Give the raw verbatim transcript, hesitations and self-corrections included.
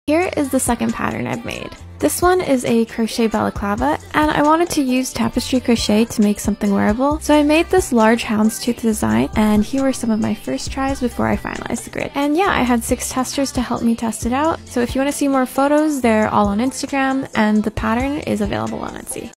Here is the second pattern I've made. This one is a crochet balaclava, and I wanted to use tapestry crochet to make something wearable, so I made this large houndstooth design, and here were some of my first tries before I finalized the grid. And yeah, I had six testers to help me test it out, so if you want to see more photos, they're all on Instagram, and the pattern is available on Etsy.